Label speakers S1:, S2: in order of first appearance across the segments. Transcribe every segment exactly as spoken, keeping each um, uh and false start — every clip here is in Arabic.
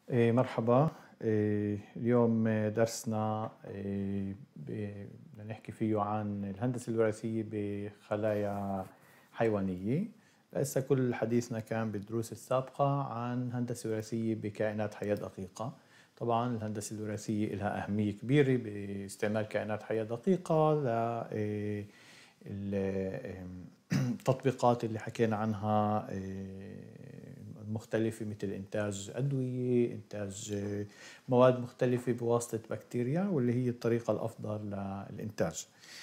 S1: إيه، مرحبا. إيه، اليوم درسنا إيه، بدنا نحكي فيه عن الهندسة الوراثية بخلايا حيوانية. لسه كل حديثنا كان بالدروس السابقة عن هندسة وراثية بكائنات حية دقيقة. طبعا الهندسة الوراثية لها أهمية كبيرة باستعمال كائنات حية دقيقة ل التطبيقات اللي حكينا عنها مختلفة، مثل إنتاج أدوية، إنتاج مواد مختلفة بواسطة بكتيريا، واللي هي الطريقة الأفضل للإنتاج.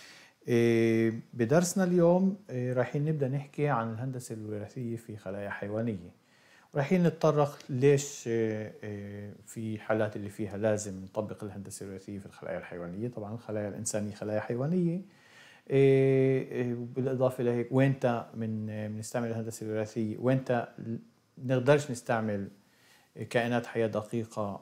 S1: بدرسنا اليوم رايحين نبدأ نحكي عن الهندسة الوراثية في خلايا حيوانية، ورايحين نتطرق ليش في حالات اللي فيها لازم نطبق الهندسة الوراثية في الخلايا الحيوانية. طبعا الخلايا الإنسانية خلايا حيوانية، بالإضافة لهيك وينتا من بنستعمل الهندسة الوراثية، وينتا نقدرش نستعمل كائنات حية دقيقة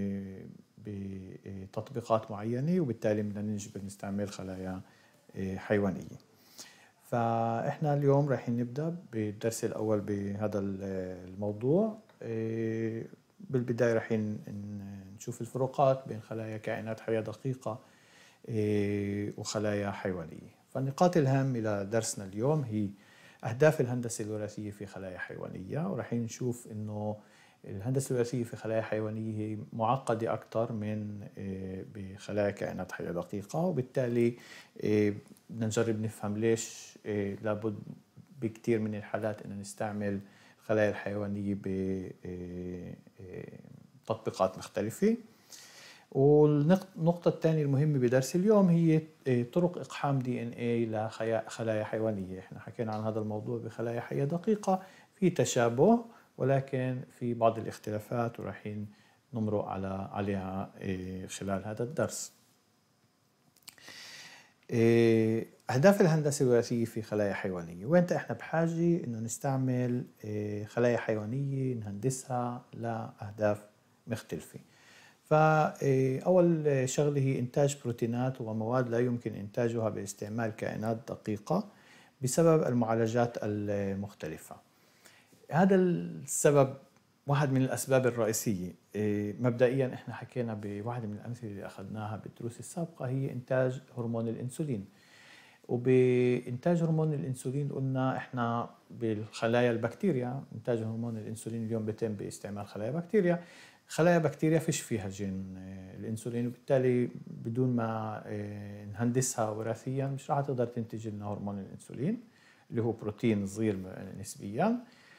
S1: بتطبيقات معينة، وبالتالي بدنا نجبر نستعمل خلايا حيوانية. فإحنا اليوم رايحين نبدأ بالدرس الأول بهذا الموضوع. بالبداية رايحين نشوف الفروقات بين خلايا كائنات حية دقيقة وخلايا حيوانية. فالنقاط الهامة لدرسنا اليوم هي أهداف الهندسة الوراثية في خلايا حيوانية، ورايحين نشوف إنه الهندسة الوراثية في خلايا حيوانية هي معقدة أكثر من بخلايا كائنات حية دقيقة، وبالتالي بدنا نجرب نفهم ليش لابد بكثير من الحالات إن نستعمل الخلايا الحيوانية بتطبيقات مختلفة. والنقطة الثانية المهمة بدرس اليوم هي طرق إقحام دي إن إيه لخلايا حيوانية. إحنا حكينا عن هذا الموضوع بخلايا حية دقيقة، في تشابه ولكن في بعض الاختلافات، ورايحين نمرق على عليها خلال هذا الدرس. أهداف الهندسة الوراثية في خلايا حيوانية، وين إحنا بحاجة إنه نستعمل خلايا حيوانية نهندسها لأهداف مختلفة. فأول شغلة هي إنتاج بروتينات ومواد لا يمكن إنتاجها باستعمال كائنات دقيقة بسبب المعالجات المختلفة. هذا السبب واحد من الأسباب الرئيسية. مبدئيا إحنا حكينا بواحدة من الأمثلة اللي أخذناها بالدروس السابقة هي إنتاج هرمون الإنسولين. وبإنتاج هرمون الإنسولين قلنا إحنا بالخلايا البكتيريا إنتاج هرمون الإنسولين اليوم بيتم باستعمال خلايا بكتيريا. خلايا بكتيريا فيش فيها جين الإنسولين، وبالتالي بدون ما نهندسها وراثيا مش راح تقدر تنتج لنا هرمون الإنسولين اللي هو بروتين صغير نسبيا.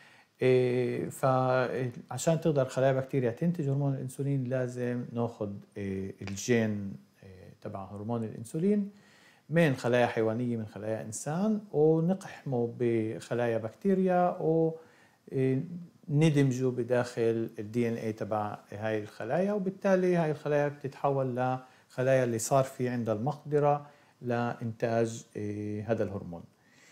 S1: فعشان تقدر خلايا بكتيريا تنتج هرمون الإنسولين لازم ناخذ الجين تبع هرمون الإنسولين من خلايا حيوانية من خلايا إنسان، ونقحمه بخلايا بكتيريا وندمجه بداخل الدي ان اي تبع هاي الخلايا، وبالتالي هاي الخلايا بتتحول لخلايا اللي صار في عندها المقدرة لإنتاج هذا الهرمون.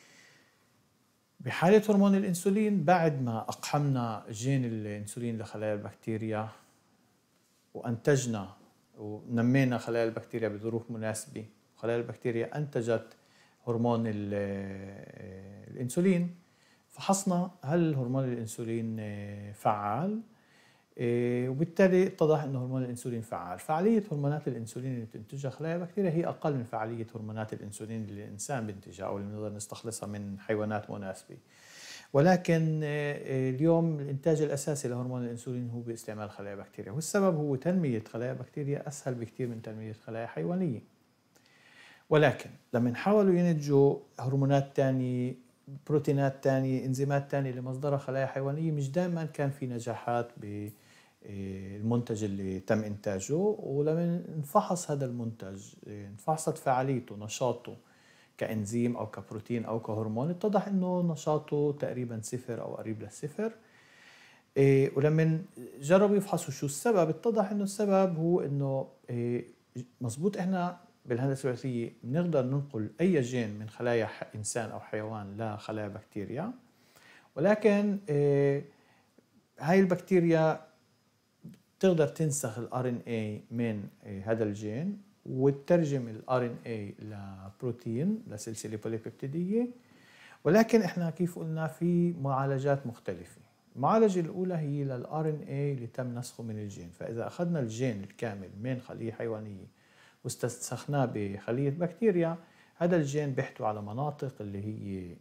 S1: بحالة هرمون الإنسولين بعد ما أقحمنا جين الإنسولين لخلايا البكتيريا وأنتجنا ونمينا خلايا البكتيريا بظروف مناسبة، خلايا البكتيريا أنتجت هرمون الإنسولين، فحصنا هل هرمون الإنسولين فعال، وبالتالي اتضح أن هرمون الإنسولين فعال. فعالية هرمونات الإنسولين اللي بتنتجها خلايا البكتيريا هي أقل من فعالية هرمونات الإنسولين اللي الإنسان بينتجها أو اللي بنقدر نستخلصها من حيوانات مناسبة. ولكن اليوم الإنتاج الأساسي لهرمون الإنسولين هو باستعمال خلايا بكتيريا، والسبب هو تنمية خلايا بكتيريا أسهل بكتير من تنمية خلايا حيوانية. ولكن لما حاولوا ينتجوا هرمونات تانية، بروتينات تانية، انزيمات تانية لمصدرها خلايا حيوانية، مش دائما كان في نجاحات بالمنتج اللي تم إنتاجه. ولما نفحص هذا المنتج نفحصت فعاليته نشاطه كإنزيم أو كبروتين أو كهرمون، اتضح إنه نشاطه تقريبا صفر أو قريب للصفر. ولما جربوا يفحصوا شو السبب اتضح إنه السبب هو إنه مزبوط إحنا بالهندسة الوراثية بنقدر ننقل أي جين من خلايا إنسان أو حيوان لخلايا بكتيريا، ولكن هاي البكتيريا تقدر تنسخ ال آر إن إيه من هذا الجين وتترجم ال آر إن إيه لبروتين لسلسلة بوليبيبتيدية. ولكن إحنا كيف قلنا في معالجات مختلفة. المعالجة الأولى هي للآر إن إيه اللي تم نسخه من الجين. فإذا أخذنا الجين الكامل من خلية حيوانية واستنسخناه بخلية بكتيريا، هذا الجين بيحتوي على مناطق اللي هي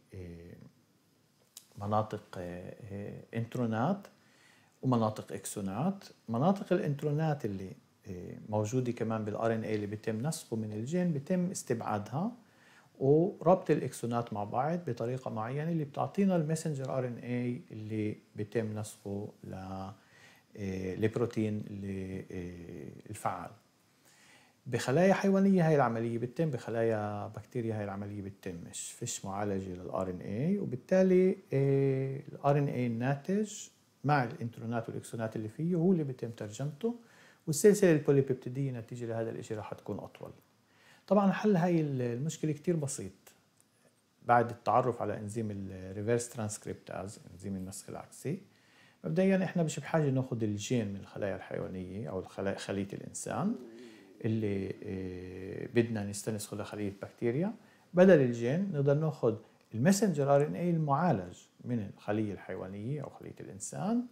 S1: مناطق انترونات ومناطق اكسونات. مناطق الانترونات اللي موجودة كمان بالآر إن إيه اللي بيتم نسخه من الجين بيتم استبعادها وربط الاكسونات مع بعض بطريقه معينه اللي بتعطينا المسنجر ار ان اي اللي بيتم نسخه للبروتين الفعال. بخلايا حيوانيه هاي العمليه بتتم، بخلايا بكتيريا هاي العمليه بتتمش، فيش معالجه للار ان اي، وبالتالي الار ان اي الناتج مع الانترونات والاكسونات اللي فيه هو اللي بيتم ترجمته، والسلسله البوليبيبتيديه نتيجه لهذا الشيء راح تكون اطول. طبعا حل هاي المشكله كتير بسيط. بعد التعرف على انزيم الريفرس ترانسكريبتاز، انزيم النسخ العكسي، مبدئيا احنا مش بحاجه ناخذ الجين من الخلايا الحيوانيه او خليه الانسان اللي بدنا نستنسخه لخليه بكتيريا. بدل الجين نقدر ناخذ المسنجر ار ان اي المعالج من الخليه الحيوانيه او خليه الانسان،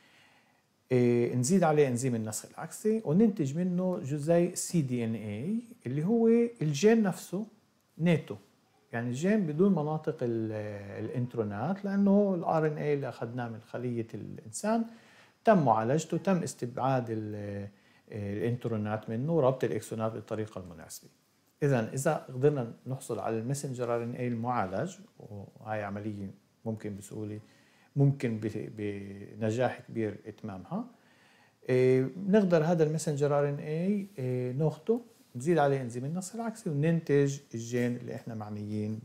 S1: نزيد عليه انزيم النسخ العكسي وننتج منه جزيء سي دي ان اي اللي هو الجين نفسه ناتو، يعني الجين بدون مناطق الانترونات، لانه الار ان اي اللي اخذناه من خليه الانسان تم معالجته، تم استبعاد الانترونات منه وربط الاكسونات بالطريقه المناسبه. اذا اذا قدرنا نحصل على المسنجر ار ان اي المعالج، وهي عمليه ممكن بسهوله ممكن بنجاح كبير اتمامها، نقدر هذا المسنجر ار ان اي ناخده نزيد عليه انزيم النسخ العكسي وننتج الجين اللي احنا معنيين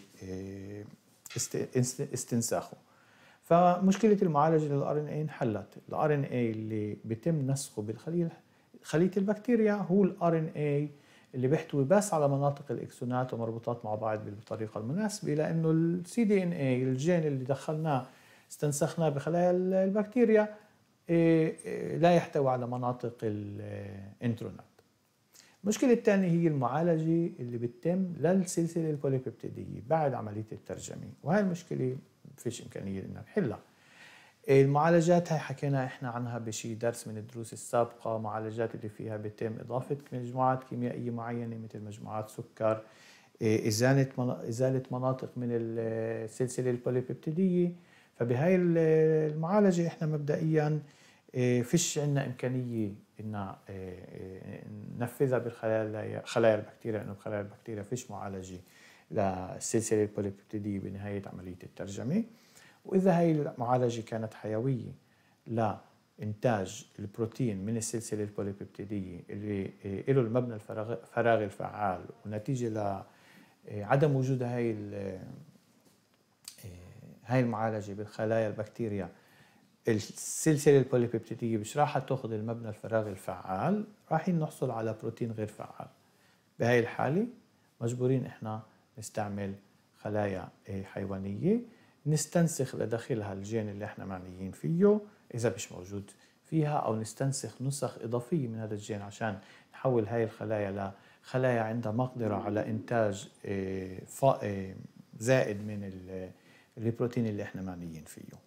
S1: باستنساخه. فمشكله المعالجه للار ان اي انحلت. الار ان اي اللي بيتم نسخه بالخليه خليه البكتيريا هو الار ان اي اللي بيحتوي بس على مناطق الاكسونات ومربوطات مع بعض بالطريقه المناسبه، لانه السي دي ان اي الجين اللي دخلناه استنسخناه بخلايا البكتيريا لا يحتوي على مناطق الانترونات. المشكلة الثانية هي المعالجة اللي بتتم للسلسلة البوليبيبتيدية بعد عملية الترجمة، وهي المشكلة فيش إمكانية إننا نحلها. المعالجات هاي حكينا إحنا عنها بشي درس من الدروس السابقة، معالجات اللي فيها بتم إضافة مجموعات كيميائية معينة مثل مجموعات سكر، إزالة إزالة مناطق من السلسلة البوليبيبتيدية. فبهاي المعالجة إحنا مبدئياً فيش عندنا إمكانية إن ننفذها بالخلايا خلايا البكتيريا، لأنه بخلايا البكتيريا فيش معالجة للسلسلة البوليبيبتيدية بنهاية عملية الترجمة. وإذا هاي المعالجة كانت حيوية لإنتاج البروتين من السلسلة البوليبيبتيدية اللي له المبنى الفراغي الفعال، ونتيجة لعدم وجود هاي هاي المعالجة بالخلايا البكتيريا، السلسلة البوليبيبتيدية مش راح تأخذ المبنى الفراغي الفعال، راح نحصل على بروتين غير فعال. بهاي الحالة مجبورين إحنا نستعمل خلايا حيوانية نستنسخ لداخلها الجين اللي إحنا معنيين فيه إذا مش موجود فيها، أو نستنسخ نسخ إضافية من هذا الجين عشان نحول هاي الخلايا لخلايا عندها مقدرة على إنتاج زائد من البروتين اللي إحنا معنيين فيه.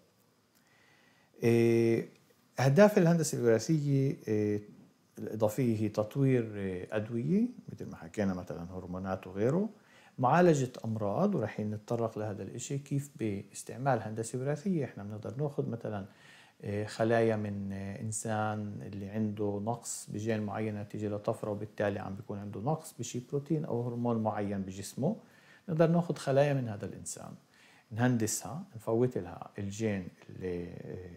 S1: أهداف الهندسة الوراثية الإضافية هي تطوير أدوية مثل ما حكينا مثلا هرمونات وغيره، معالجة أمراض، ورح نتطرق لهذا الإشي كيف باستعمال هندسة وراثية إحنا بنقدر ناخذ مثلا خلايا من إنسان اللي عنده نقص بجين معين نتيجة لطفرة، وبالتالي عم بيكون عنده نقص بشي بروتين أو هرمون معين بجسمه، نقدر ناخذ خلايا من هذا الإنسان نهندسها نفوت لها الجين اللي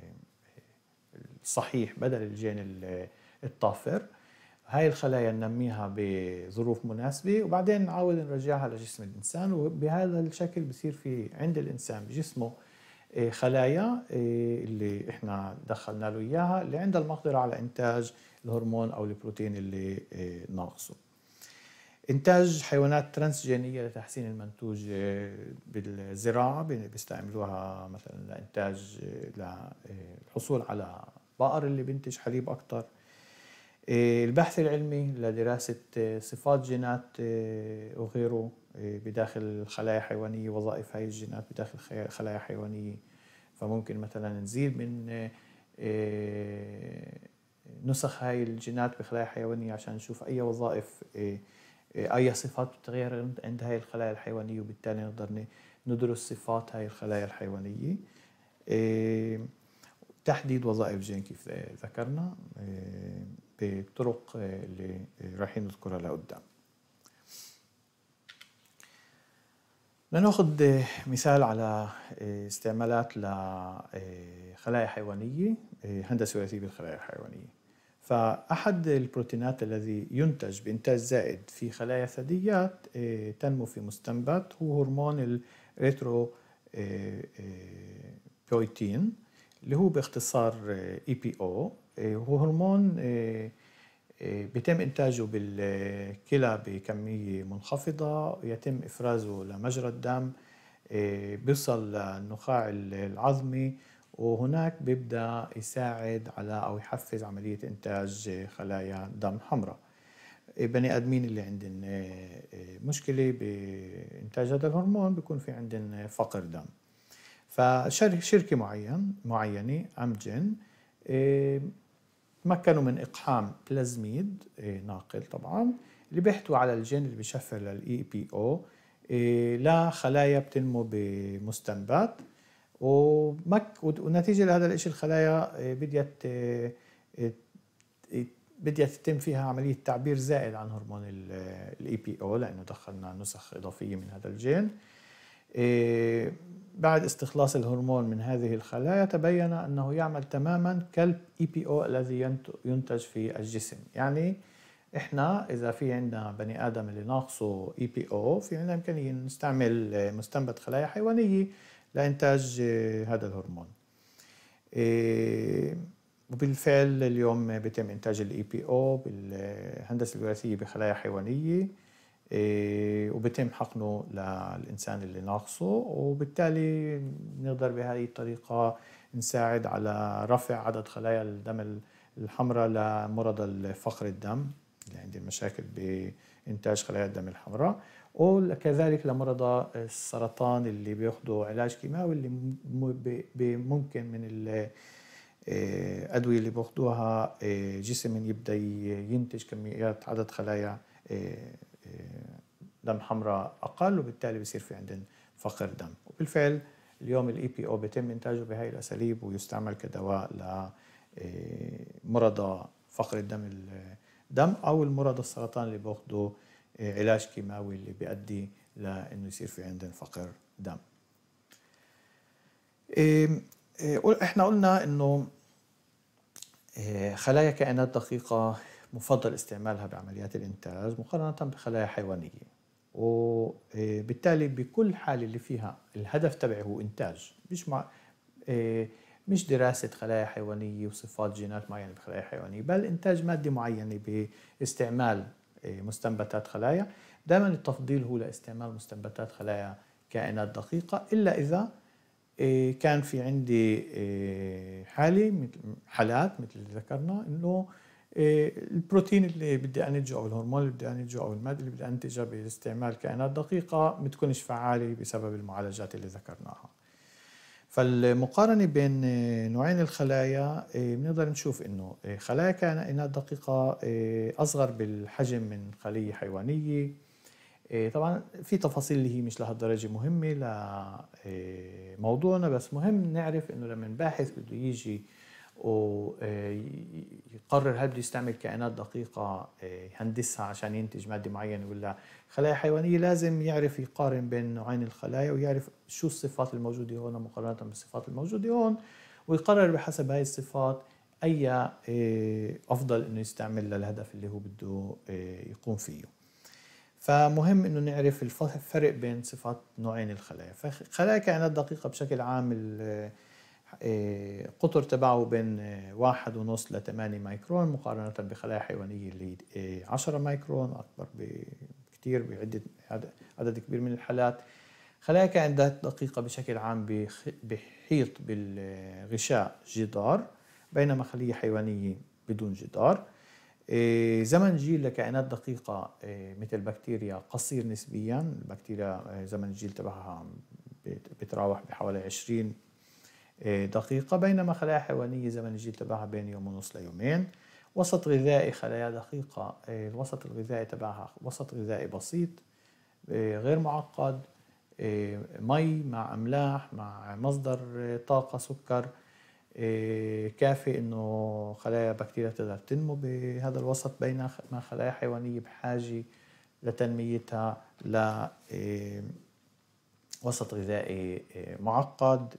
S1: الصحيح بدل الجين الطافر. هاي الخلايا ننميها بظروف مناسبة وبعدين نعاود نرجعها لجسم الإنسان، وبهذا الشكل بصير في عند الإنسان بجسمه خلايا اللي إحنا دخلنا له إياها اللي عندها المقدرة على إنتاج الهرمون أو البروتين اللي ناقصه. إنتاج حيوانات ترانسجينية لتحسين المنتوج بالزراعة، بيستعملوها مثلا لإنتاج للحصول على بقر اللي بينتج حليب أكتر. البحث العلمي لدراسة صفات جينات وغيره بداخل خلايا حيوانية، وظائف هاي الجينات بداخل خلايا حيوانية. فممكن مثلا نزيد من نسخ هاي الجينات بخلايا حيوانية عشان نشوف أي وظائف أي صفات بتتغير عند هاي الخلايا الحيوانية، وبالتالي نقدر ندرس صفات هاي الخلايا الحيوانية. تحديد وظائف جين كيف ذكرنا بطرق اللي رايحين نذكرها لقدام. لنأخذ مثال على استعمالات لخلايا حيوانية، هندسة وراثية بالخلايا الحيوانية. فأحد البروتينات الذي ينتج بإنتاج زائد في خلايا الثدييات تنمو في مستنبت هو هرمون الإريثرو بويتين اللي هو باختصار إي بي أو. هو هرمون بيتم إنتاجه بالكلى بكمية منخفضة، يتم إفرازه لمجرى الدم، بيوصل للنخاع العظمي، وهناك بيبدأ يساعد على أو يحفز عملية إنتاج خلايا دم حمراء. بني آدمين اللي عندهم مشكلة بإنتاج هذا الهرمون بيكون في عندهم فقر دم. فشركة معين معينة أمجن تمكنوا من إقحام بلازميد ناقل طبعا اللي بيحتوي على الجين اللي بيشفر للإي بي أو لخلايا بتنمو بمستنبت، ونتيجة لهذا الإشي الخلايا بديت بديت تتم فيها عملية تعبير زائد عن هرمون الإي بي أو لأنه دخلنا نسخ إضافية من هذا الجين. بعد استخلاص الهرمون من هذه الخلايا تبين أنه يعمل تماما كالإي بي أو الذي ينتج في الجسم. يعني إحنا إذا في عندنا بني آدم اللي ناقصه إي بي أو في عندنا إمكانية نستعمل مستنبت خلايا حيوانية لإنتاج هذا الهرمون. وبالفعل اليوم بيتم إنتاج الإي بي أو بالهندسة الوراثية بخلايا حيوانية، وبيتم حقنه للإنسان اللي ناقصه، وبالتالي نقدر بهذه الطريقة نساعد على رفع عدد خلايا الدم الحمراء لمرضى الفقر الدم اللي عندهم مشاكل بإنتاج خلايا الدم الحمراء، وكذلك لمرضى السرطان اللي بياخدوا علاج كيماوي اللي ممكن من الأدوية اللي بياخدوها جسم يبدأ ينتج كميات عدد خلايا دم حمراء أقل، وبالتالي بيصير في عندنا فقر دم. وبالفعل اليوم الإي بي أو بيتم إنتاجه بهاي الأساليب ويستعمل كدواء لمرضى فقر الدم الدم أو المرضى السرطان اللي بياخدوا علاج كيماوي اللي بيؤدي لأنه يصير في عندنا فقر دم. إحنا قلنا إنه خلايا كائنات دقيقة مفضل استعمالها بعمليات الإنتاج مقارنة بخلايا حيوانية، وبالتالي بكل حالة اللي فيها الهدف تبعه هو إنتاج، مش مع مش دراسة خلايا حيوانية وصفات جينات معينة بخلايا حيوانية، بل إنتاج مادة معينة باستعمال مستنبتات خلايا. دائما التفضيل هو لاستعمال مستنبتات خلايا كائنات دقيقة، إلا إذا كان في عندي حالة حالات مثل اللي ذكرنا إنه البروتين اللي بدي أنتجه أو الهرمون اللي بدي أنتجه أو المادة اللي بدي أنتجها باستعمال كائنات دقيقة ما تكونش فعالة بسبب المعالجات اللي ذكرناها. فالمقارنة بين نوعين الخلايا بنقدر نشوف إنه خلايا كائنات دقيقة أصغر بالحجم من خلية حيوانية. طبعا في تفاصيل اللي هي مش لهالدرجة مهمة لموضوعنا، بس مهم نعرف إنه لما باحث بده يجي ويقرر هل بده يستعمل كائنات دقيقة يهندسها عشان ينتج مادة معينة ولا خلايا حيوانية، لازم يعرف يقارن بين نوعين الخلايا ويعرف شو الصفات الموجودة هون مقارنة بالصفات الموجودة هون، ويقرر بحسب هاي الصفات أي أفضل إنه يستعمل للهدف اللي هو بده يقوم فيه. فمهم إنه نعرف الفرق بين صفات نوعين الخلايا. فخلايا كائنات دقيقة بشكل عام قطر تبعه بين واحد ونص لثمانية مايكرون مقارنة بخلايا حيوانية اللي عشرة مايكرون أكبر بكتير بعدة عدد كبير من الحالات. خلايا كائنات دقيقة بشكل عام بحيط بالغشاء جدار، بينما خلية حيوانية بدون جدار. زمن جيل لكائنات دقيقة مثل البكتيريا قصير نسبيا، البكتيريا زمن الجيل تبعها بتراوح بحوالي عشرين دقيقة، بينما خلايا حيوانية زمن الجيل تبعها بين يوم ونص ليومين. وسط غذائي خلايا دقيقة، الوسط الغذائي تبعها وسط غذائي بسيط غير معقد، مي مع أملاح مع مصدر طاقة سكر كافي إنه خلايا بكتيريا تقدر تنمو بهذا الوسط، بينما خلايا حيوانية بحاجة لتنميتها لوسط غذائي معقد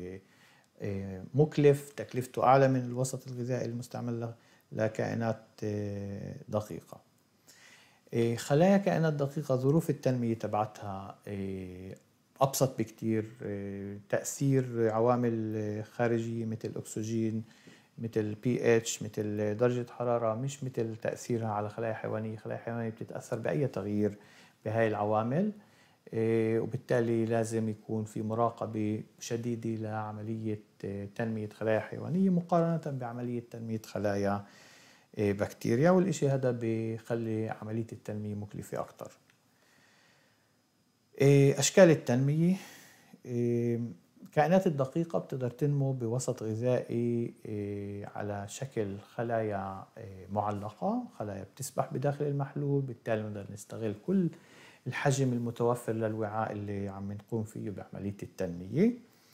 S1: مكلف، تكلفته أعلى من الوسط الغذائي المستعمل لكائنات دقيقة. خلايا كائنات دقيقة ظروف التنمية تبعتها أبسط بكتير، تأثير عوامل خارجية مثل الأكسجين، مثل بي اتش، مثل درجة حرارة، مش مثل تأثيرها على خلايا حيوانية. خلايا حيوانية بتتأثر بأي تغيير بهاي العوامل، وبالتالي لازم يكون في مراقبة شديدة لعملية تنمية خلايا حيوانية مقارنة بعملية تنمية خلايا بكتيريا، والإشي هذا بيخلي عملية التنمية مكلفة أكتر. أشكال التنمية، الكائنات الدقيقة بتقدر تنمو بوسط غذائي على شكل خلايا معلقة، خلايا بتسبح بداخل المحلول، بالتالي نقدر نستغل كل الحجم المتوفر للوعاء اللي عم نقوم فيه بعملية التنمية.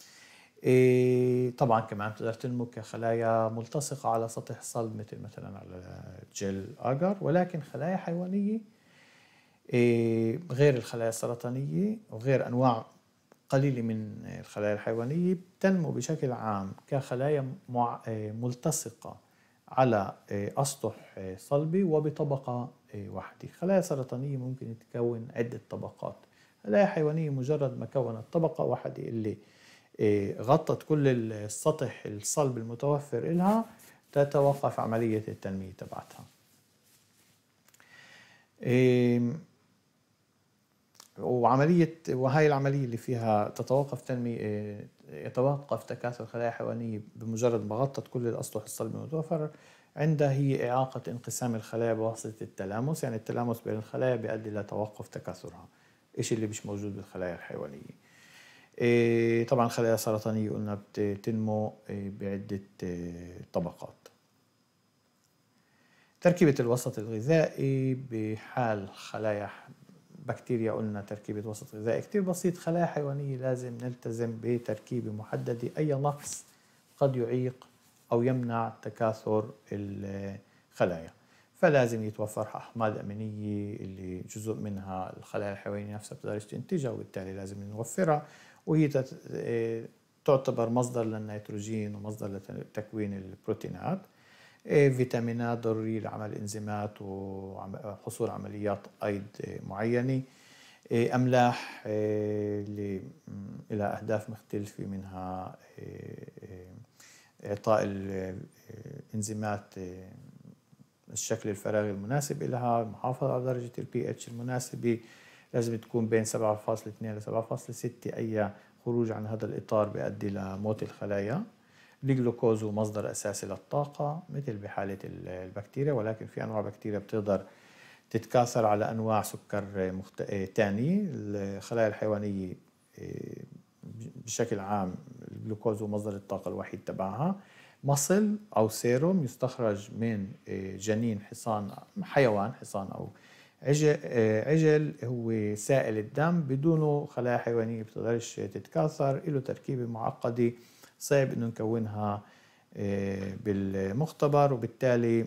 S1: طبعا كمان بتقدر تنمو كخلايا ملتصقة على سطح صلب مثل مثلا على جل أجر، ولكن خلايا حيوانية غير الخلايا السرطانية وغير أنواع قليلة من الخلايا الحيوانية بتنمو بشكل عام كخلايا ملتصقة على أسطح صلبة وبطبقة واحدة. خلايا سرطانية ممكن تكون عدة طبقات، خلايا حيوانية مجرد ما كونت طبقة واحدة اللي غطت كل السطح الصلب المتوفر إلها تتوقف عملية التنمية تبعتها. وعملية وهي العملية اللي فيها تتوقف تنمية يتوقف تكاثر خلايا حيوانية بمجرد ما غطت كل الأسطح الصلب المتوفر عندها هي إعاقة انقسام الخلايا بواسطة التلامس. يعني التلامس بين الخلايا بيؤدي إلى توقف تكاثرها، إشي اللي مش موجود بالخلايا الحيوانية. طبعا الخلايا السرطانية قلنا بتنمو بعدة طبقات. تركيبة الوسط الغذائي بحال خلايا بكتيريا قلنا تركيبة وسط غذائي كتير بسيط. خلايا حيوانية لازم نلتزم بتركيبة محددة، أي نقص قد يعيق أو يمنع تكاثر الخلايا، فلازم يتوفر أحماض أمينية اللي جزء منها الخلايا الحيوانية نفسها بتقدرش تنتجها، وبالتالي لازم نوفرها، وهي تعتبر مصدر للنيتروجين ومصدر لتكوين البروتينات. فيتامينات ضرورية لعمل إنزيمات وحصول عمليات أيض معينة. أملاح اللي إلى أهداف مختلفة، منها إعطاء الإنزيمات الشكل الفراغي المناسب لها، المحافظة على درجة البي اتش المناسبة، لازم تكون بين سبعة فاصلة اثنين ل سبعة فاصلة ستة. أي خروج عن هذا الإطار بيؤدي لموت الخلايا. الجلوكوز هو مصدر أساسي للطاقة مثل بحالة البكتيريا، ولكن في أنواع بكتيريا بتقدر تتكاثر على أنواع سكر مخت... تاني. الخلايا الحيوانية بشكل عام الجلوكوز هو مصدر الطاقة الوحيد تبعها. مصل أو سيروم يستخرج من جنين حصان حيوان، حصان أو عجل, عجل هو سائل الدم، بدونه خلايا حيوانية بتقدرش تتكاثر، له تركيبة معقدة صعب إنه نكونها بالمختبر، وبالتالي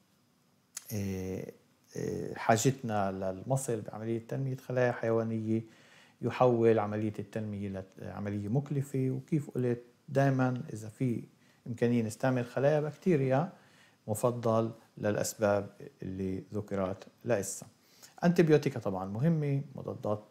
S1: حاجتنا للمصل بعملية تنمية خلايا حيوانية يحول عملية التنمية لعملية مكلفة. وكيف قلت دائما إذا في إمكانية نستعمل خلايا بكتيريا مفضل للأسباب اللي ذكرت لإسا. أنتيبيوتيكا طبعا مهمة، مضادات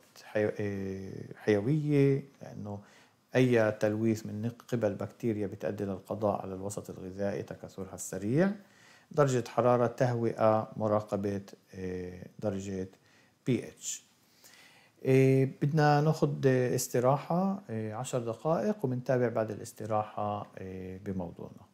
S1: حيوية، لأنه أي تلويث من قبل بكتيريا بتؤدي للقضاء على الوسط الغذائي تكاثرها السريع. درجة حرارة، تهوئة، مراقبة درجة بي اتش. بدنا ناخد استراحة عشر دقائق وبنتابع بعد الاستراحة بموضوعنا.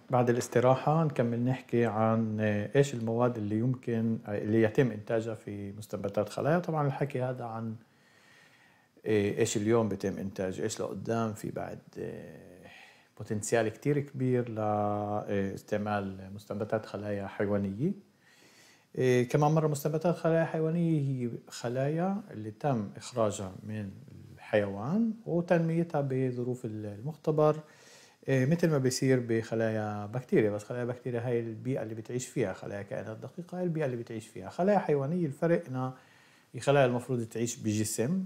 S1: بعد الاستراحة نكمل نحكي عن إيش المواد اللي يمكن اللي يتم إنتاجها في مستنبتات خلايا. طبعا الحكي هذا عن إيش اليوم بيتم إنتاج، إيش لقدام في بعد بوتنسيال كتير كبير لاستعمال مستنبتات خلايا حيوانية. كمان مرة مستنبتات خلايا حيوانية هي خلايا اللي تم إخراجها من الحيوان وتنميتها بظروف المختبر، مثل ما بيصير بخلايا بكتيريا. بس خلايا بكتيريا هاي البيئة اللي بتعيش فيها، خلايا كائنات دقيقة هاي البيئة اللي بتعيش فيها. خلايا حيوانية الفرق إنها خلايا المفروض تعيش بجسم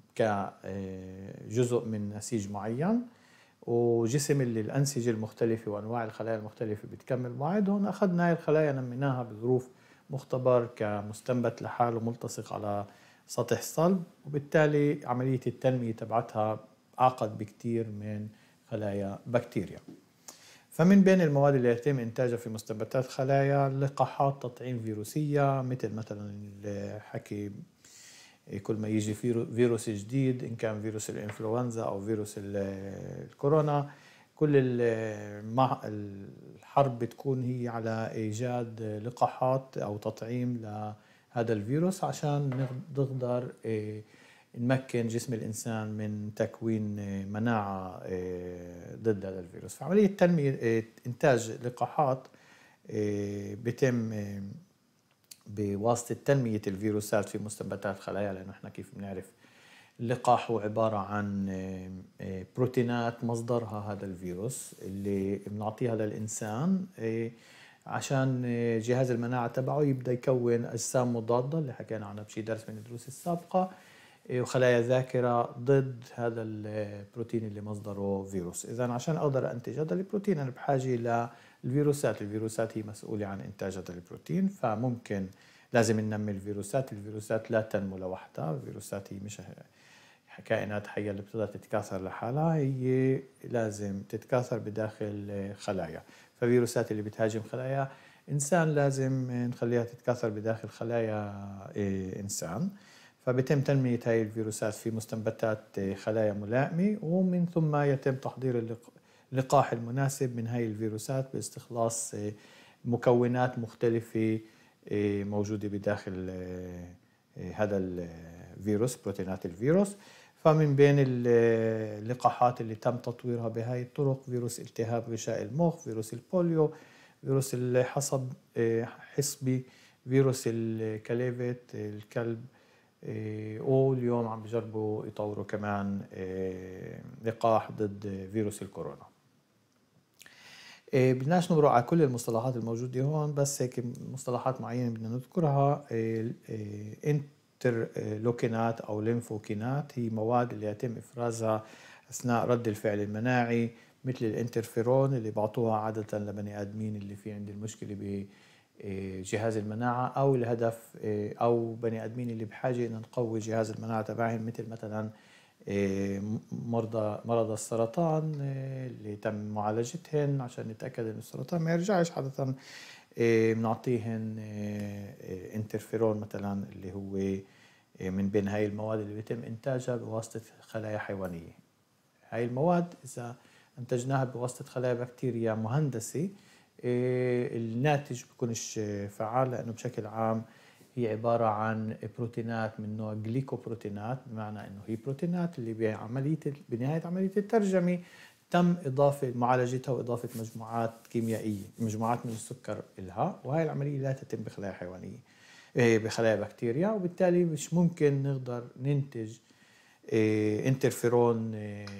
S1: كجزء من نسيج معين، وجسم اللي الأنسجة المختلفة وأنواع الخلايا المختلفة بتكمل بعض. هون أخذنا هاي الخلايا نميناها بظروف مختبر كمستنبت لحاله ملتصق على سطح صلب، وبالتالي عملية التنمية تبعتها أعقد بكتير من خلايا بكتيريا. فمن بين المواد اللي يتم إنتاجها في مستنبتات خلايا لقاحات تطعيم فيروسية، مثل مثلا الحكي كل ما يجي فيروس جديد، إن كان فيروس الإنفلونزا أو فيروس الكورونا، كل الحرب بتكون هي على إيجاد لقاحات أو تطعيم لهذا الفيروس عشان نقدر نمكن جسم الإنسان من تكوين مناعة ضد هذا الفيروس. فعملية تنمية إنتاج لقاحات بيتم بواسطة تنمية الفيروسات في مستنبتات خلايا، لأنه إحنا كيف بنعرف اللقاح هو عبارة عن بروتينات مصدرها هذا الفيروس اللي بنعطيها للإنسان عشان جهاز المناعة تبعه يبدأ يكون أجسام مضادة اللي حكينا عنها بشي درس من الدروس السابقة، وخلايا ذاكرة ضد هذا البروتين اللي مصدره فيروس. إذن عشان أقدر أنتج هذا البروتين أنا بحاجة للفيروسات. الفيروسات هي مسؤولة عن إنتاج هذا البروتين، فممكن لازم ننمي الفيروسات. الفيروسات لا تنمو لوحدها، الفيروسات هي مش كائنات حية اللي بتقدر تتكاثر لحالها، هي لازم تتكاثر بداخل خلايا. فالفيروسات اللي بتهاجم خلايا إنسان لازم نخليها تتكاثر بداخل خلايا إنسان. فبيتم تنمية هاي الفيروسات في مستنبتات خلايا ملائمة، ومن ثم يتم تحضير اللقاح المناسب من هاي الفيروسات باستخلاص مكونات مختلفة موجودة بداخل هذا الفيروس، بروتينات الفيروس. فمن بين اللقاحات اللي تم تطويرها بهاي الطرق فيروس التهاب غشاء المخ، فيروس البوليو، فيروس الحصب حصبي، فيروس الكليفت الكلب، واليوم عم بجربوا يطوروا كمان لقاح ضد فيروس الكورونا. بدناش نمرق على كل المصطلحات الموجودة هون، بس هيك مصطلحات معينة بدنا نذكرها. انترلوكينات أو ليمفوكينات هي مواد اللي يتم إفرازها أثناء رد الفعل المناعي، مثل الانترفيرون اللي بعطوها عادة لبني آدمين اللي في عند المشكلة بجهاز المناعة، أو الهدف أو بني آدمين اللي بحاجة إن نقوي جهاز المناعة تبعهم، مثل مثلا مرضى مرضى السرطان اللي تم معالجتهن عشان نتأكد إن السرطان ما يرجعش. عادة بنعطيهن انترفيرون مثلا اللي هو من بين هاي المواد اللي بيتم إنتاجها بواسطة خلايا حيوانية. هاي المواد إذا أنتجناها بواسطة خلايا بكتيريا مهندسة الناتج بيكونش فعال، لأنه بشكل عام هي عبارة عن بروتينات من نوع جليكوبروتينات، بمعنى أنه هي بروتينات اللي بعملية بنهاية عملية الترجمة تم إضافة معالجتها وإضافة مجموعات كيميائية، مجموعات من السكر إلها، وهي العملية لا تتم بخلايا حيوانية بخلايا بكتيريا، وبالتالي مش ممكن نقدر ننتج انترفيرون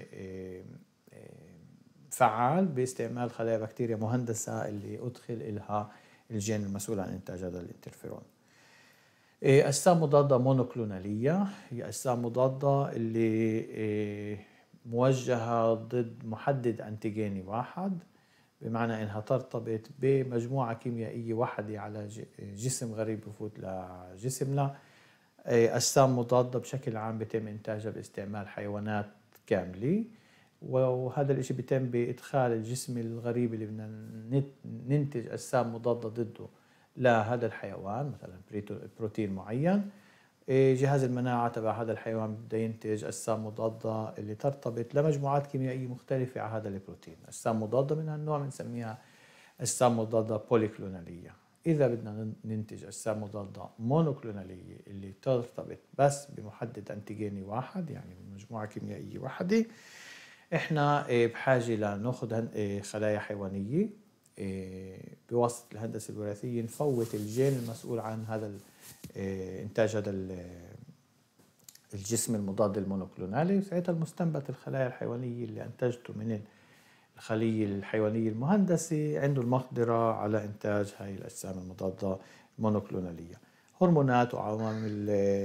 S1: فعال باستعمال خلايا بكتيريا مهندسة اللي أدخل إلها الجين المسؤول عن إنتاج هذا الانترفيرون. أجسام مضادة مونوكلونالية هي أجسام مضادة اللي موجهة ضد محدد أنتيجيني واحد، بمعنى أنها ترتبط بمجموعة كيميائية واحدة على جسم غريب بفوت لجسمنا. أجسام مضادة بشكل عام بيتم إنتاجها باستعمال حيوانات كاملة، وهذا الإشي بيتم بإدخال الجسم الغريب اللي بدنا ننتج أجسام مضادة ضده لهذا الحيوان، مثلا بروتين معين. جهاز المناعة تبع هذا الحيوان بده ينتج أجسام مضادة اللي ترتبط لمجموعات كيميائية مختلفة على هذا البروتين. أجسام مضادة من هالنوع بنسميها أجسام مضادة بوليكلونالية. إذا بدنا ننتج أجسام مضادة مونوكلونالية اللي ترتبط بس بمحدد أنتيجيني واحد، يعني مجموعة كيميائية واحدة، إحنا بحاجة لنأخذ خلايا حيوانية بواسطة الهندسة الوراثية، نفوت الجين المسؤول عن هذا إنتاج هذا الجسم المضاد المونوكلونالي، وساعتها المستنبت الخلايا الحيوانية اللي أنتجته من الخلية الحيوانية المهندسة عنده المقدرة على إنتاج هاي الأجسام المضادة المونوكلونالية. هرمونات وعوامل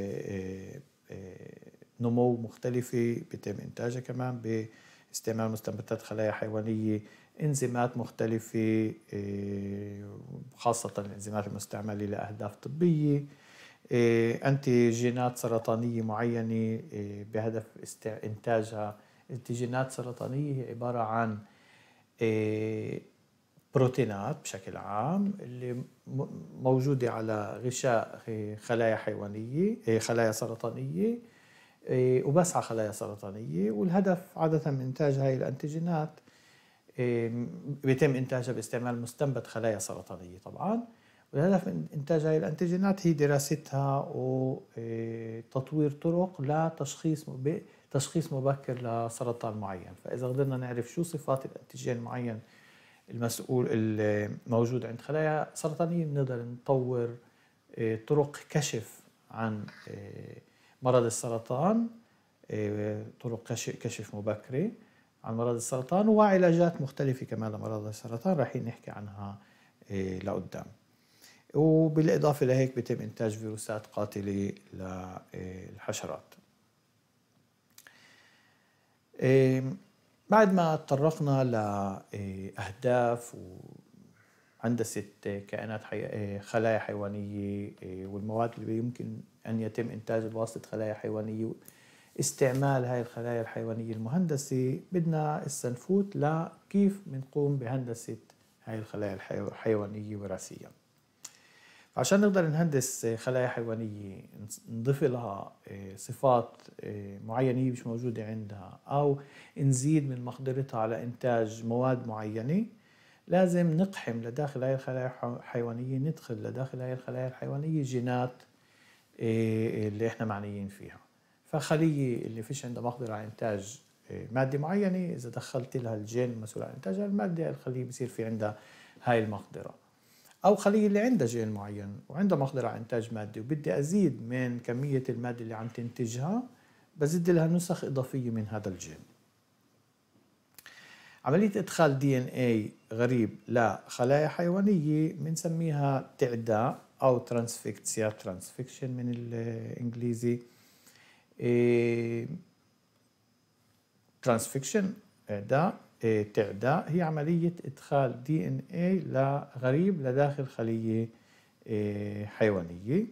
S1: نمو مختلفة بيتم إنتاجها كمان باستعمال مستنبتات خلايا حيوانية، إنزيمات مختلفة خاصة الإنزيمات المستعملة لأهداف طبية، أنتيجينات سرطانية معينة بهدف إنتاجها. الأنتيجينات السرطانية هي عبارة عن بروتينات بشكل عام اللي موجودة على غشاء خلايا حيوانية، خلايا سرطانية، وبس على خلايا سرطانية، والهدف عادة من إنتاج هاي الأنتيجينات بيتم إنتاجها باستعمال مستنبت خلايا سرطانية طبعاً. والهدف من إنتاج هاي الأنتيجينات هي دراستها وتطوير طرق لتشخيص تشخيص مبكر لسرطان معين. فإذا قدرنا نعرف شو صفات الأنتيجين المعين المسؤول الموجود عند خلايا سرطانية، بنقدر نطور طرق كشف عن مرض السرطان، طرق كشف مبكرة عن مرض السرطان، وعلاجات مختلفة كمان لمرض السرطان راح نحكي عنها لقدام. وبالإضافة لهيك بيتم إنتاج فيروسات قاتلة للحشرات. بعد ما تطرقنا لأهداف وهندسة كائنات حي... خلايا حيوانية والمواد اللي يمكن أن يتم إنتاجها بواسطة خلايا حيوانية، استعمال هاي الخلايا الحيوانية المهندسة، بدنا نفوت لكيف بنقوم بهندسة هاي الخلايا الحيوانية وراثيا. عشان نقدر نهندس خلايا حيوانية نضيف لها صفات معينة مش موجودة عندها، أو نزيد من مقدرتها على إنتاج مواد معينة، لازم نقحم لداخل هاي الخلايا الحيوانية، ندخل لداخل هاي الخلايا الحيوانية جينات اللي إحنا معنيين فيها. فخلية اللي فيش عندها مقدرة على إنتاج مادة معينة، إذا دخلت لها الجين المسؤول عن إنتاج المادة، الخلية بصير في عندها هاي المقدرة. أو خلية اللي عندها جين معين وعندها مقدرة على إنتاج مادة وبدي أزيد من كمية المادة اللي عم تنتجها، بزيد لها نسخ إضافية من هذا الجين. عملية إدخال دي إن إيه غريب لخلايا حيوانية بنسميها تعداء أو ترانسفيكسيا، ترانسفيكشن من الإنجليزي. ترانسفيكشن إعداء، تعداء هي عملية إدخال دي إن إيه لغريب لداخل خلية حيوانية.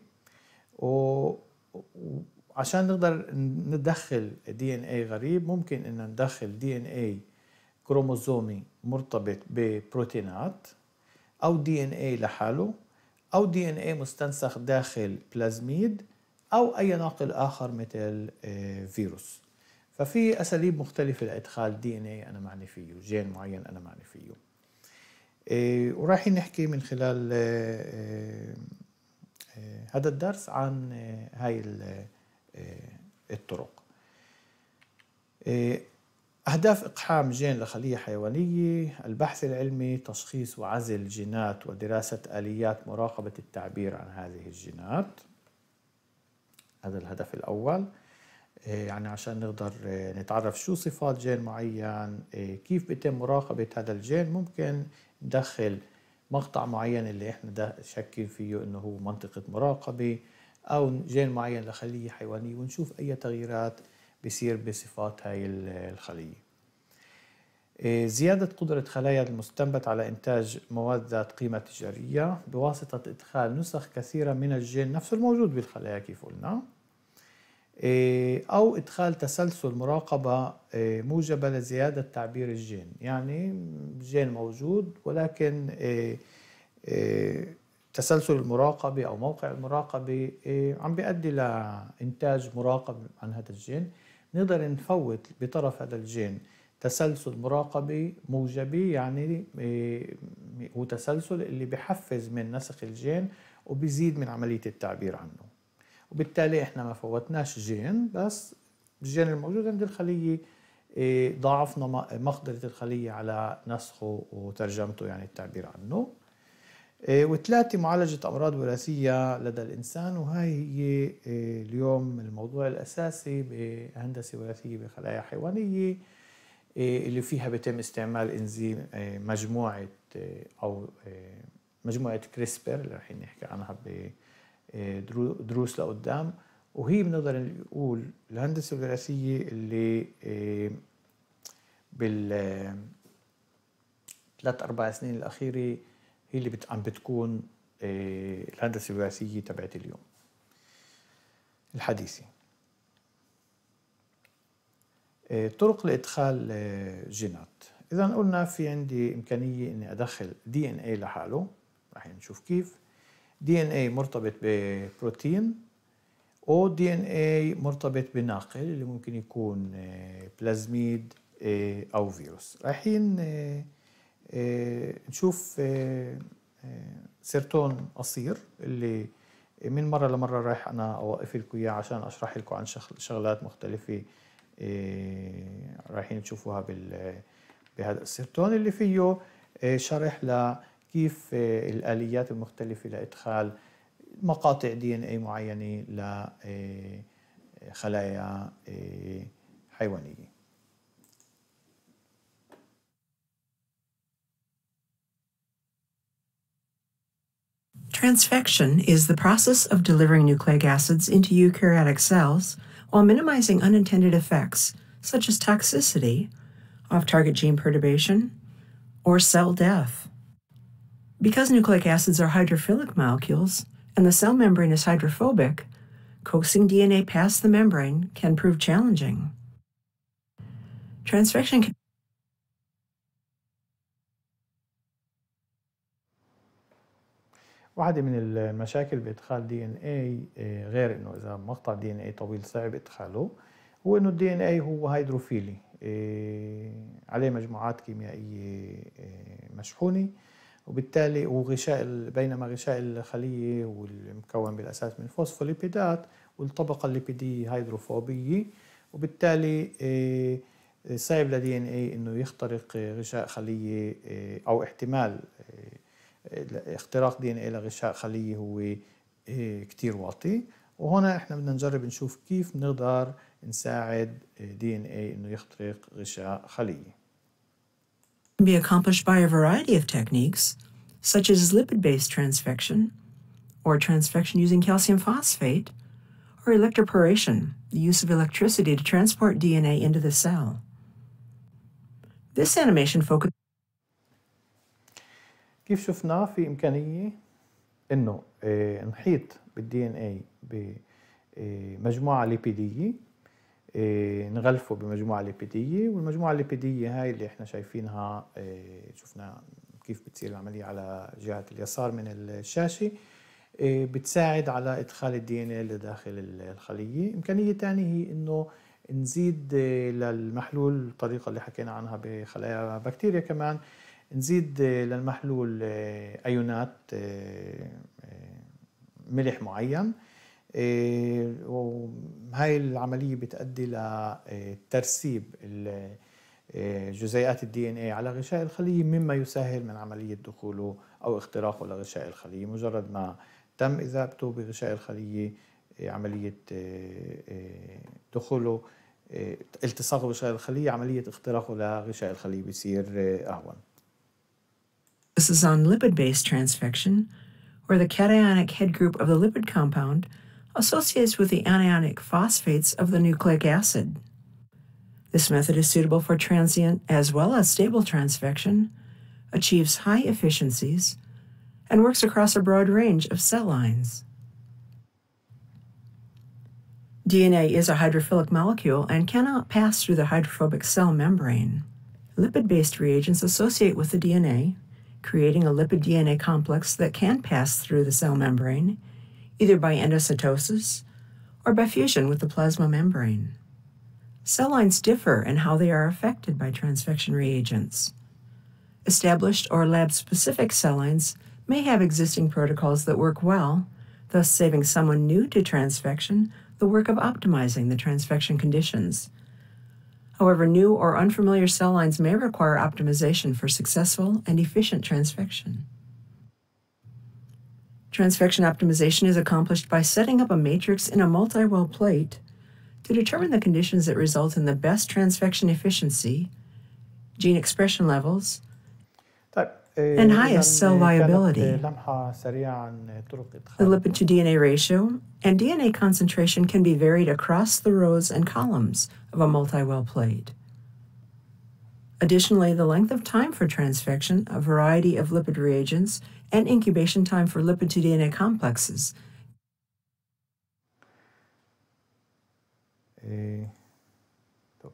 S1: وعشان نقدر ندخل دي إن إيه غريب، ممكن إن ندخل دي إن إيه كروموزومي مرتبط ببروتينات، أو دي إن إيه لحاله، أو دي إن إيه مستنسخ داخل بلازميد، أو أي ناقل آخر مثل فيروس. ففي أساليب مختلفة لإدخال دي إن إيه أنا معني فيه، جين معين أنا معني فيه. إيه وراح نحكي من خلال إيه إيه هذا الدرس عن إيه هاي إيه الطرق. إيه أهداف إقحام جين لخلية حيوانية: البحث العلمي، تشخيص وعزل جينات ودراسة آليات مراقبة التعبير عن هذه الجينات. هذا الهدف الأول، يعني عشان نقدر نتعرف شو صفات جين معين، كيف بيتم مراقبة هذا الجين. ممكن ندخل مقطع معين اللي احنا شاكين فيه انه هو منطقة مراقبة، او جين معين لخلية حيوانية، ونشوف اي تغييرات بيصير بصفات هاي الخلية. زيادة قدرة خلايا المستنبت على إنتاج مواد ذات قيمة تجارية بواسطة إدخال نسخ كثيرة من الجين نفسه الموجود بالخلايا كيف قلنا، أو إدخال تسلسل مراقبة موجبة لزيادة تعبير الجين. يعني جين موجود ولكن تسلسل المراقبة أو موقع المراقبة عم بيؤدي لإنتاج مراقب عن هذا الجين. نقدر نفوت بطرف هذا الجين تسلسل مراقبي موجبي، يعني هو تسلسل اللي بحفز من نسخ الجين وبيزيد من عملية التعبير عنه، وبالتالي احنا ما فوتناش جين، بس الجين الموجود عند الخلية ضاعفنا مقدرة الخلية على نسخه وترجمته، يعني التعبير عنه. وثلاثة، معالجة أمراض وراثية لدى الإنسان، وهي هي اليوم الموضوع الأساسي بهندسة وراثية بخلايا حيوانية، اللي فيها بيتم استعمال إنزيم مجموعة أو مجموعة كريسبر اللي رح نحكي عنها بدروس لقدام، وهي بنقدر نقول الهندسة الوراثية اللي بال ثلاث أربع سنين الأخيرة هي اللي بت... عم بتكون الهندسة الوراثية تبعت اليوم الحديثة. طرق لإدخال جينات، إذا قلنا في عندي إمكانية إني أدخل دي إن إيه لحاله، رح نشوف كيف. دي إن إيه مرتبط ببروتين، أو دي إن إيه مرتبط بناقل اللي ممكن يكون بلازميد أو فيروس. رايحين نشوف سيرتون قصير اللي من مرة لمرة رايح أنا أوقف لكم إياه عشان أشرح لكم عن شغلات مختلفة رايحين تشوفوها بهذا السيرتون اللي فيه شرح لكيف الآليات المختلفة لإدخال مقاطع دي إن إيه معينة لخلايا حيوانية.
S2: Transfection is the process of delivering nucleic acids into eukaryotic cells while minimizing unintended effects such as toxicity, off-target gene perturbation, or cell death. Because nucleic acids are hydrophilic molecules and the cell membrane is hydrophobic, coaxing D N A past the membrane can prove challenging. Transfection can
S1: واحدة من المشاكل بإدخال دي إن إيه غير إنه إذا مقطع دي إن إيه طويل صعب إدخاله، هو إنه الدي إن إيه هو هيدروفيلي، عليه مجموعات كيميائية مشحونة، وبالتالي وغشاء بينما غشاء الخلية والمكون بالأساس من فوسفوليبيدات، والطبقة الليبيدية هيدروفوبية، وبالتالي صعب لدي إن إيه إنه يخترق غشاء خلية، أو احتمال اختراق دي إن إيه لغشاء خلية هو كتير واطي. وهنا احنا بدنا نجرب نشوف كيف نقدر نساعد دي إن إيه إنه يخترق غشاء خلية.
S2: Can be accomplished by a variety of techniques, such as lipid-based transfection, or transfection using calcium phosphate, or electroporation, the use of electricity to transport D N A into the cell. This animation focuses.
S1: كيف شفنا في إمكانية إنه نحيط بالدي إن إيه بمجموعة ليبيدية، نغلفه بمجموعة ليبيدية، والمجموعة الليبيدية هاي اللي احنا شايفينها، شفنا كيف بتصير العملية على جهة اليسار من الشاشة، بتساعد على إدخال الدي إن إيه لداخل الخلية. إمكانية تانية هي إنه نزيد للمحلول الطريقة اللي حكينا عنها بخلايا بكتيريا، كمان نزيد للمحلول أيونات ملح معين، وهاي العملية بتؤدي لترسيب جزيئات الدي ان اي على غشاء الخلية، مما يسهل من عملية دخوله أو اختراقه لغشاء الخلية. مجرد ما تم إذابته بغشاء الخلية، عملية دخوله التصاقه بغشاء الخلية، عملية اختراقه لغشاء الخلية بيصير أهون.
S2: This is on lipid-based transfection, where the cationic head group of the lipid compound associates with the anionic phosphates of the nucleic acid. This method is suitable for transient as well as stable transfection, achieves high efficiencies, and works across a broad range of cell lines. D N A is a hydrophilic molecule and cannot pass through the hydrophobic cell membrane. Lipid-based reagents associate with the D N A, creating a lipid D N A complex that can pass through the cell membrane, either by endocytosis or by fusion with the plasma membrane. Cell lines differ in how they are affected by transfection reagents. Established or lab-specific cell lines may have existing protocols that work well, thus saving someone new to transfection the work of optimizing the transfection conditions. However, new or unfamiliar cell lines may require optimization for successful and efficient transfection. Transfection optimization is accomplished by setting up a matrix in a multi-well plate to determine the conditions that result in the best transfection efficiency, gene expression levels,
S1: طيب
S2: and highest cell viability.
S1: لمحة سريعة عن طرق
S2: The
S1: إدخال
S2: lipid to D N A ratio and D N A concentration can be varied across the rows and columns of a multi-well plate. Additionally, the length of time for transfection, a variety of lipid reagents, and incubation time for lipid to D N A complexes
S1: إيه، طب.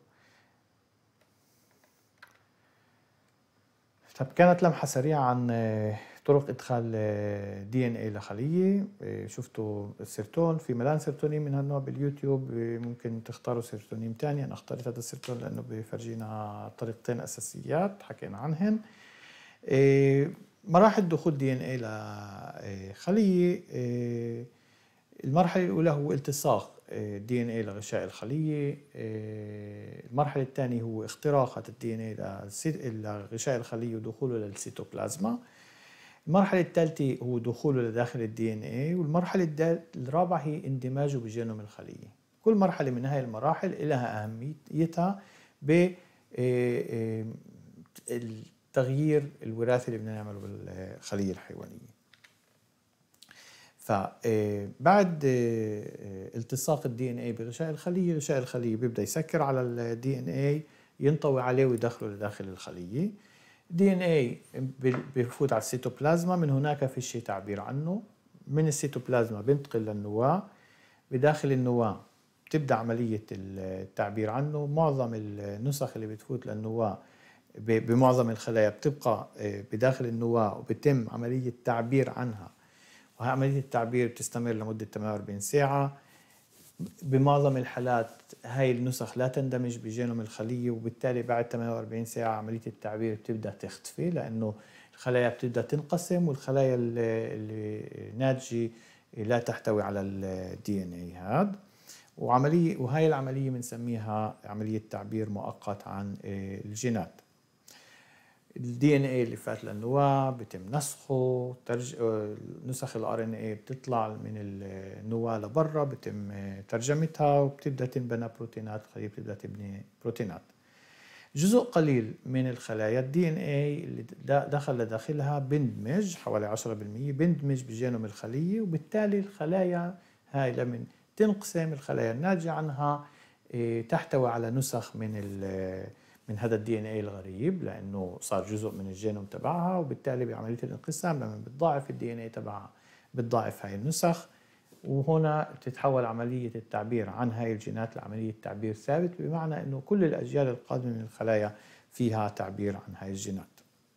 S1: طب كانت لمحة سريعة عن آه، طرق إدخال دي إن إيه لخلية. آه، شفتوا السيرتون، في ملان سيرتونين من هالنوع باليوتيوب. آه، ممكن تختاروا سيرتونين تاني. أنا اخترت هذا السيرتون لأنه بيفرجينا طريقتين أساسيات حكينا عنهن. آه، مراحل دخول دي إن إيه لخلية. آه، المرحلة الأولى هو التصاق دي إن إيه لغشاء الخلية. المرحلة الثانية هو اختراق هذا الدي إن إيه لغشاء الخلية ودخوله للسيتوبلازما. المرحلة الثالثة هو دخوله لداخل الدي إن إيه، والمرحلة الرابعة هي اندماجه بجينوم الخلية. كل مرحلة من هاي المراحل لها أهميتها بالتغيير الوراثي اللي بدنا نعمله بالخلية الحيوانية. فبعد التصاق الدي ان اي بغشاء الخليه، غشاء الخليه بيبدا يسكر على الدي ان اي، ينطوي عليه ويدخله لداخل الخليه. الدي ان اي بيفوت على السيتوبلازما، من هناك في شيء تعبير عنه. من السيتوبلازما بينتقل للنواه، بداخل النواه بتبدا عمليه التعبير عنه. معظم النسخ اللي بتفوت للنواه بمعظم الخلايا بتبقى بداخل النواه وبتم عمليه التعبير عنها، وهي عملية التعبير بتستمر لمدة ثمانية وأربعين ساعة. بمعظم الحالات هاي النسخ لا تندمج بجينوم الخلية، وبالتالي بعد ثمانية وأربعين ساعة عملية التعبير بتبدأ تختفي، لأنه الخلايا بتبدأ تنقسم، والخلايا الناتجة لا تحتوي على الدي ان اي هذا. وعملية وهي العملية بنسميها عملية تعبير مؤقت عن الجينات. الدي ان اي اللي فات للنواه بتم نسخه، ترج... نسخ الار ان اي بتطلع من النواه لبرا، بتم ترجمتها وبتبدا تنبنى بروتينات. الخليه بتبدا تبني بروتينات. جزء قليل من الخلايا الدي ان اي اللي دخل لداخلها بندمج، حوالي عشرة بالمئة بندمج بجينوم الخليه، وبالتالي الخلايا هاي لما تنقسم الخلايا الناتجه عنها تحتوي على نسخ من ال من هذا الدي ان اي الغريب، لانه صار جزء من الجينوم تبعها، وبالتالي بعمليه الانقسام لما بتضاعف الدي ان اي تبعها بتضاعف هاي النسخ، وهنا بتتحول عمليه التعبير عن هاي الجينات لعمليه تعبير ثابت، بمعنى انه كل الاجيال القادمه من الخلايا فيها تعبير عن هاي الجينات.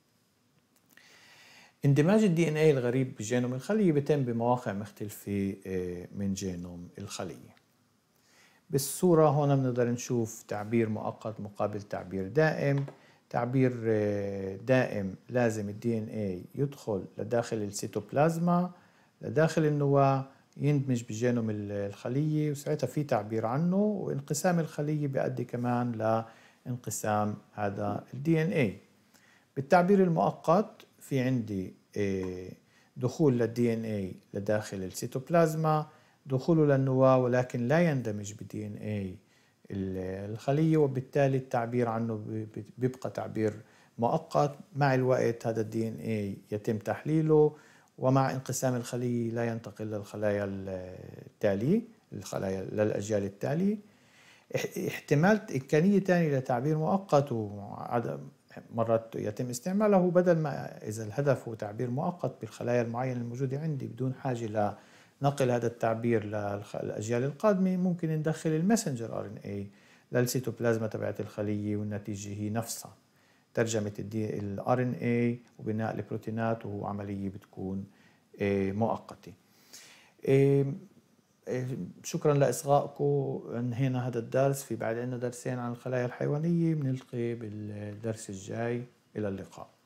S1: اندماج الدي ان اي الغريب بجينوم الخليه بيتم بمواقع مختلفه من جينوم الخليه. بالصورة هنا بنقدر نشوف تعبير مؤقت مقابل تعبير دائم. تعبير دائم لازم الدي ان اي يدخل لداخل السيتوبلازما، لداخل النواة، يندمج بجينوم الخلية، وساعتها في تعبير عنه، وانقسام الخلية بيؤدي كمان لانقسام هذا الدي ان اي. بالتعبير المؤقت في عندي دخول للدي ان اي لداخل السيتوبلازما، دخوله للنواة، ولكن لا يندمج بالدي ان اي الخلية، وبالتالي التعبير عنه بيبقى تعبير مؤقت. مع الوقت هذا الدي ان اي يتم تحليله، ومع انقسام الخلية لا ينتقل للخلايا التالية، الخلايا للأجيال التالية. احتمال إمكانية تانية لتعبير مؤقت وعدم مرات يتم استعماله، بدل ما إذا الهدف هو تعبير مؤقت بالخلايا المعينة الموجودة عندي بدون حاجة ل نقل هذا التعبير للأجيال القادمة، ممكن ندخل المسنجر ار ان اي للسيتوبلازما تبعت الخلية، والنتيجة هي نفسها ترجمة الار ان اي وبناء البروتينات، وهو عملية بتكون مؤقتة. شكرا لإصغائكم. انهينا هذا الدرس، في بعد عندنا درسين عن الخلايا الحيوانية، بنلتقي بالدرس الجاي. إلى اللقاء.